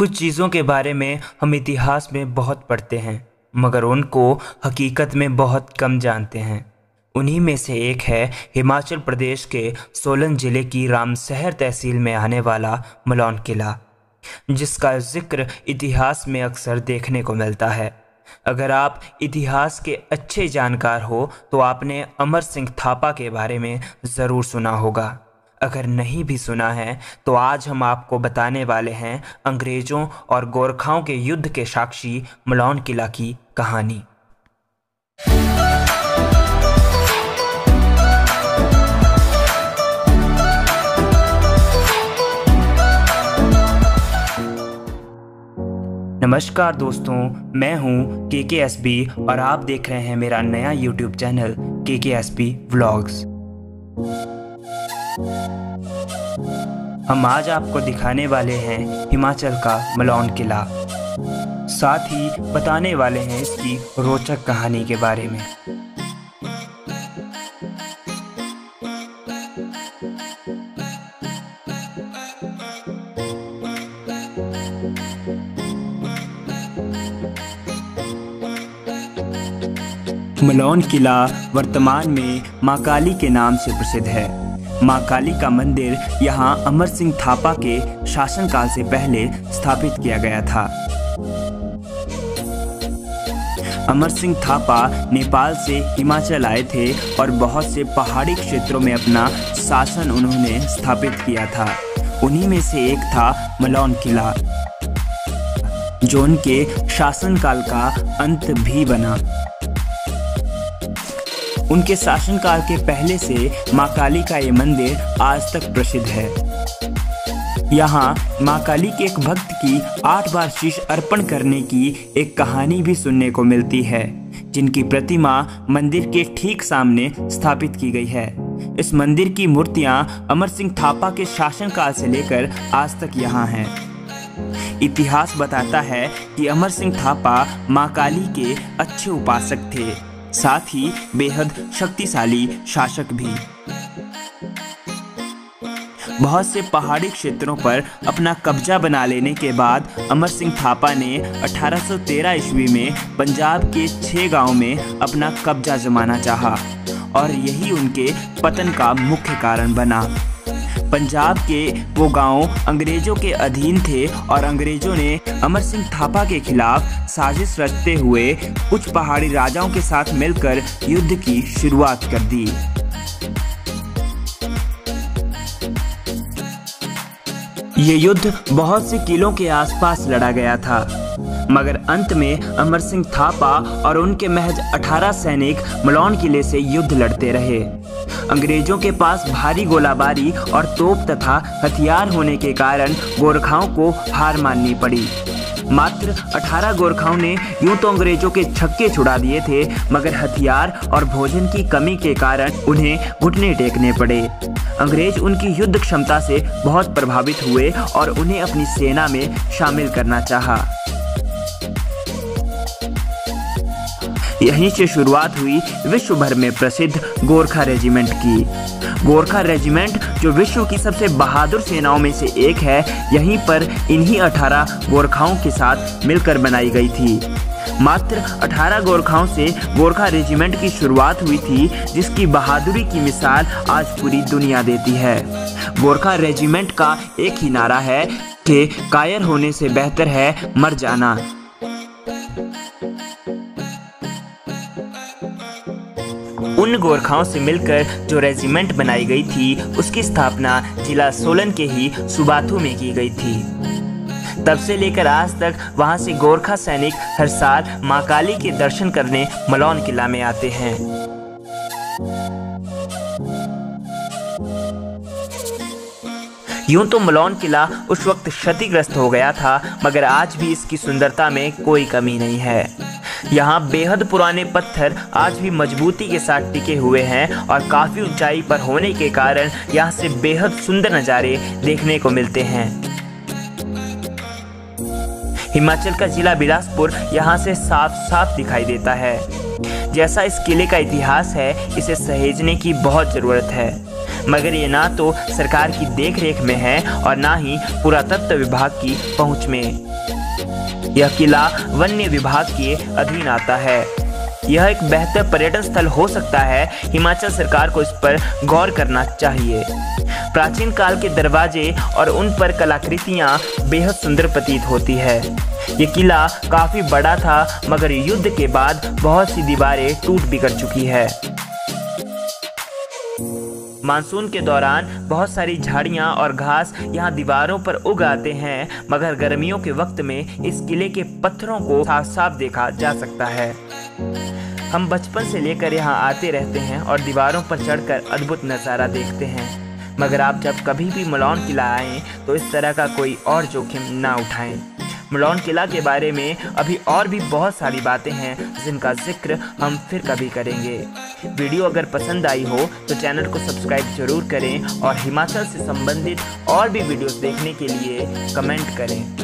कुछ चीज़ों के बारे में हम इतिहास में बहुत पढ़ते हैं मगर उनको हकीकत में बहुत कम जानते हैं। उन्हीं में से एक है हिमाचल प्रदेश के सोलन ज़िले की रामसहर तहसील में आने वाला मलौन किला, जिसका जिक्र इतिहास में अक्सर देखने को मिलता है। अगर आप इतिहास के अच्छे जानकार हो तो आपने अमर सिंह थापा के बारे में ज़रूर सुना होगा। अगर नहीं भी सुना है तो आज हम आपको बताने वाले हैं अंग्रेज़ों और गोरखाओं के युद्ध के साक्षी मलौन किला की कहानी। नमस्कार दोस्तों, मैं हूं Kksb और आप देख रहे हैं मेरा नया YouTube चैनल Kksb व्लॉग्स। हम आज आपको दिखाने वाले हैं हिमाचल का मलौन किला, साथ ही बताने वाले हैं इसकी रोचक कहानी के बारे में। मलौन किला वर्तमान में मां काली के नाम से प्रसिद्ध है। मां काली का मंदिर यहाँ अमर सिंह थापा के शासनकाल से पहले स्थापित किया गया था। अमर सिंह थापा नेपाल से हिमाचल आए थे और बहुत से पहाड़ी क्षेत्रों में अपना शासन उन्होंने स्थापित किया था। उन्हीं में से एक था मलौन किला, जो उनके शासनकाल का अंत भी बना। उनके शासनकाल के पहले से मां काली का ये मंदिर आज तक प्रसिद्ध है। यहाँ मां काली के एक भक्त की 8 बार शीश अर्पण करने की एक कहानी भी सुनने को मिलती है, जिनकी प्रतिमा मंदिर के ठीक सामने स्थापित की गई है। इस मंदिर की मूर्तियां अमर सिंह थापा के शासनकाल से लेकर आज तक यहाँ हैं। इतिहास बताता है कि अमर सिंह थापा मां काली के अच्छे उपासक थे, साथ ही बेहद शक्तिशाली शासक भी। बहुत से पहाड़ी क्षेत्रों पर अपना कब्जा बना लेने के बाद अमर सिंह थापा ने 1813 ईस्वी में पंजाब के 6 गांवों में अपना कब्जा जमाना चाहा और यही उनके पतन का मुख्य कारण बना। पंजाब के वो गांव अंग्रेजों के अधीन थे और अंग्रेजों ने अमर सिंह थापा के खिलाफ साजिश रचते हुए कुछ पहाड़ी राजाओं के साथ मिलकर युद्ध की शुरुआत कर दी। ये युद्ध बहुत से किलों के आसपास लड़ा गया था, मगर अंत में अमर सिंह थापा और उनके महज 18 सैनिक मलौन किले से युद्ध लड़ते रहे। अंग्रेजों के पास भारी गोलाबारी और तोप तथा हथियार होने के कारण गोरखाओं को हार माननी पड़ी। मात्र 18 गोरखाओं ने यूं तो अंग्रेजों के छक्के छुड़ा दिए थे, मगर हथियार और भोजन की कमी के कारण उन्हें घुटने टेकने पड़े। अंग्रेज उनकी युद्ध क्षमता से बहुत प्रभावित हुए और उन्हें अपनी सेना में शामिल करना चाहा। यहीं से शुरुआत हुई विश्व भर में प्रसिद्ध गोरखा रेजिमेंट की। गोरखा रेजिमेंट, जो विश्व की सबसे बहादुर सेनाओं में से एक है, यहीं पर इन्हीं 18 गोरखाओं के साथ मिलकर बनाई गई थी। मात्र 18 गोरखाओं से गोरखा रेजिमेंट की शुरुआत हुई थी, जिसकी बहादुरी की मिसाल आज पूरी दुनिया देती है। गोरखा रेजिमेंट का एक ही नारा है कि कायर होने से बेहतर है मर जाना। उन गोरखाओं से मिलकर जो रेजिमेंट बनाई गई थी, उसकी स्थापना जिला सोलन के ही सुबाथू में की गई थी। तब से लेकर आज तक वहां से गोरखा सैनिक हर साल मां काली के दर्शन करने मलौन किला में आते हैं। यूं तो मलौन किला उस वक्त क्षतिग्रस्त हो गया था, मगर आज भी इसकी सुंदरता में कोई कमी नहीं है। यहाँ बेहद पुराने पत्थर आज भी मजबूती के साथ टिके हुए हैं और काफ़ी ऊंचाई पर होने के कारण यहाँ से बेहद सुंदर नज़ारे देखने को मिलते हैं। हिमाचल का जिला बिलासपुर यहाँ से साफ साफ दिखाई देता है। जैसा इस किले का इतिहास है, इसे सहेजने की बहुत ज़रूरत है। मगर ये ना तो सरकार की देखरेख में है और ना ही पुरातत्व विभाग की पहुंच में। यह किला वन्य विभाग के अधीन आता है। यह एक बेहतर पर्यटन स्थल हो सकता है। हिमाचल सरकार को इस पर गौर करना चाहिए। प्राचीन काल के दरवाजे और उन पर कलाकृतियां बेहद सुंदर प्रतीत होती है। ये किला काफी बड़ा था, मगर युद्ध के बाद बहुत सी दीवारें टूट बिखर चुकी है। मानसून के दौरान बहुत सारी झाड़ियां और घास यहाँ दीवारों पर उग आते हैं, मगर गर्मियों के वक्त में इस किले के पत्थरों को साफ साफ देखा जा सकता है। हम बचपन से लेकर यहाँ आते रहते हैं और दीवारों पर चढ़कर अद्भुत नज़ारा देखते हैं, मगर आप जब कभी भी मलौन किला आएँ तो इस तरह का कोई और जोखिम ना उठाएं। मलौन किला के बारे में अभी और भी बहुत सारी बातें हैं जिनका जिक्र हम फिर कभी करेंगे। वीडियो अगर पसंद आई हो तो चैनल को सब्सक्राइब जरूर करें और हिमाचल से संबंधित और भी वीडियोस देखने के लिए कमेंट करें।